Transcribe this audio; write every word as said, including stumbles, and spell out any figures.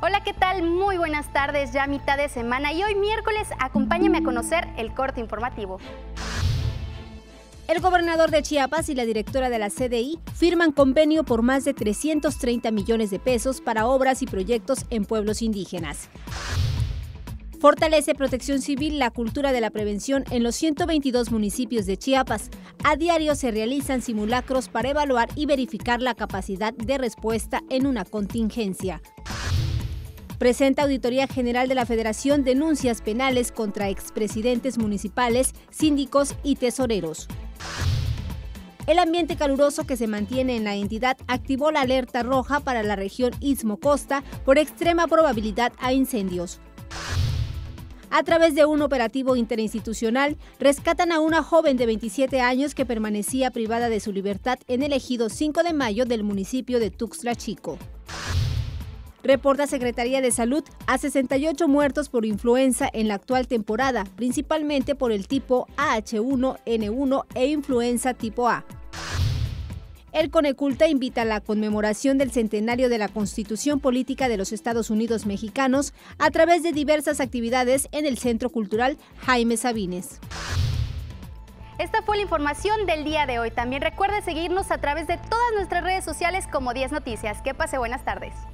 Hola, ¿qué tal? Muy buenas tardes, ya mitad de semana y hoy miércoles acompáñame a conocer el corte informativo. El gobernador de Chiapas y la directora de la C D I firman convenio por más de trescientos treinta millones de pesos para obras y proyectos en pueblos indígenas. Fortalece Protección Civil la cultura de la prevención en los ciento veintidós municipios de Chiapas. A diario se realizan simulacros para evaluar y verificar la capacidad de respuesta en una contingencia. Presenta Auditoría General de la Federación denuncias penales contra expresidentes municipales, síndicos y tesoreros. El ambiente caluroso que se mantiene en la entidad activó la alerta roja para la región Istmo-Costa por extrema probabilidad a incendios. A través de un operativo interinstitucional, rescatan a una joven de veintisiete años que permanecía privada de su libertad en el ejido cinco de mayo del municipio de Tuxtla Chico. Reporta Secretaría de Salud a sesenta y ocho muertos por influenza en la actual temporada, principalmente por el tipo A H uno N uno e influenza tipo A. El Coneculta invita a la conmemoración del centenario de la Constitución Política de los Estados Unidos Mexicanos a través de diversas actividades en el Centro Cultural Jaime Sabines. Esta fue la información del día de hoy. También recuerde seguirnos a través de todas nuestras redes sociales como diez Noticias. Que pase buenas tardes.